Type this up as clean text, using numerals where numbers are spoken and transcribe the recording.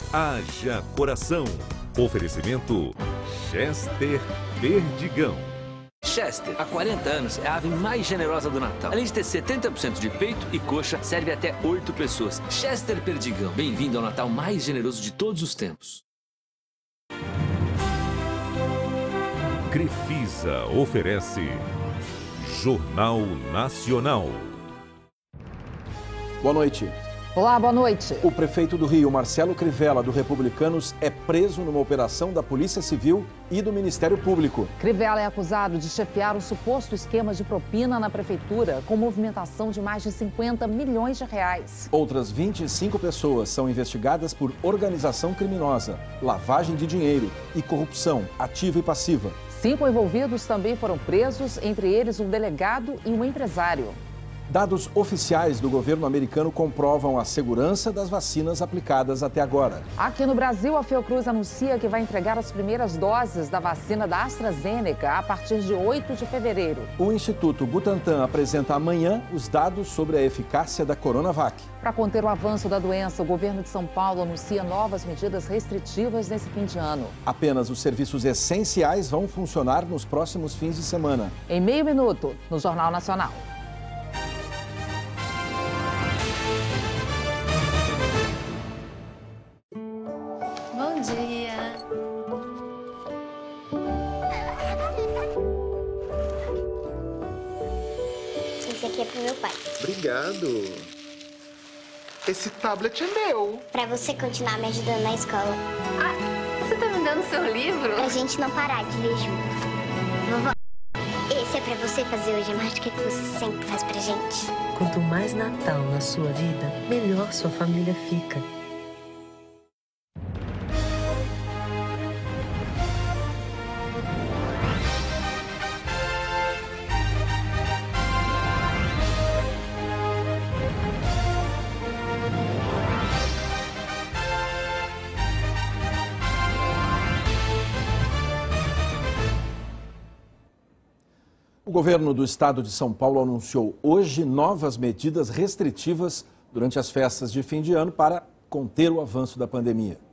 Haja coração. Oferecimento Chester Perdigão. Chester, há 40 anos, é a ave mais generosa do Natal. Além de ter 70% de peito e coxa, serve até 8 pessoas. Chester Perdigão, bem-vindo ao Natal mais generoso de todos os tempos. Crefisa oferece Jornal Nacional. Boa noite. Olá, boa noite. O prefeito do Rio, Marcelo Crivella, do Republicanos, é preso numa operação da Polícia Civil e do Ministério Público. Crivella é acusado de chefiar um suposto esquema de propina na prefeitura, com movimentação de mais de 50 milhões de reais. Outras 25 pessoas são investigadas por organização criminosa, lavagem de dinheiro e corrupção ativa e passiva. 5 envolvidos também foram presos, entre eles um delegado e um empresário. Dados oficiais do governo americano comprovam a segurança das vacinas aplicadas até agora. Aqui no Brasil, a Fiocruz anuncia que vai entregar as primeiras doses da vacina da AstraZeneca a partir de 8 de fevereiro. O Instituto Butantan apresenta amanhã os dados sobre a eficácia da Coronavac. Para conter o avanço da doença, o governo de São Paulo anuncia novas medidas restritivas nesse fim de ano. Apenas os serviços essenciais vão funcionar nos próximos fins de semana. Em meio minuto, no Jornal Nacional. Bom dia. Esse aqui é pro meu pai. Obrigado. Esse tablet é meu. Pra você continuar me ajudando na escola. Ah, você tá me dando seu livro? Pra gente não parar de ler junto. Vovó, esse é pra você fazer hoje a mágica que você sempre faz pra gente. Quanto mais Natal na sua vida, melhor sua família fica. O governo do estado de São Paulo anunciou hoje novas medidas restritivas durante as festas de fim de ano para conter o avanço da pandemia.